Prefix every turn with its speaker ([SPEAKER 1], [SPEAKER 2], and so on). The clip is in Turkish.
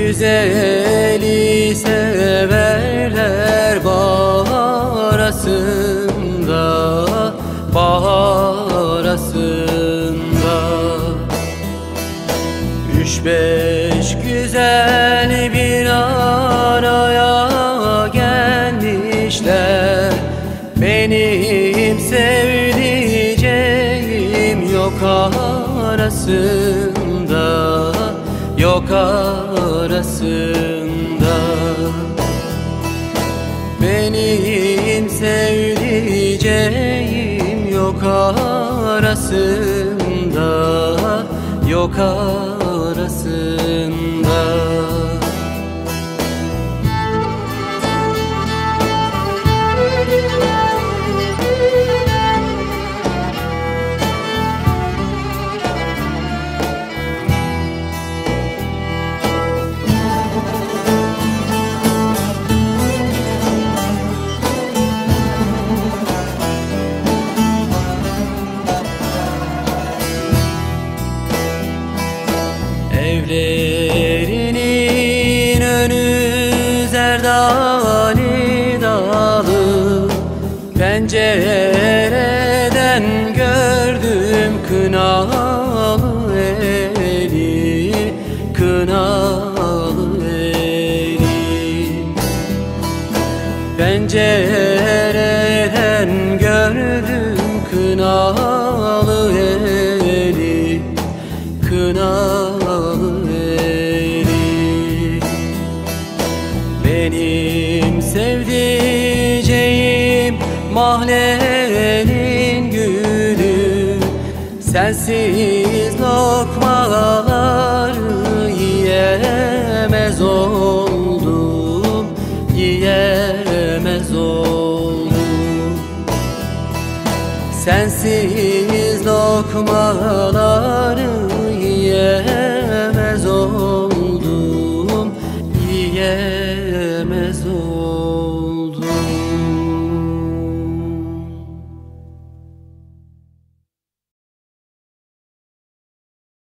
[SPEAKER 1] güzeli severler bahar arasında, bahar arasında. Üç beş güzel bir araya gelmişler, benim sevdiceğim yok arasında, yok arasında. Benim sevdiceğim yok arasında, yok arasında. Evlerinin önü zerdali dalı, pencereden gördüm kınalı eli, kınalı eli. Pencereden gördüm kınalı eli, kınalı eli. Benim sevdiceğim mahallenin gülü, sensiz lokmaları yiyemez oldum, yiyemez oldum. Sensiz lokmaları yiyemez oldum, yiyemez oldum.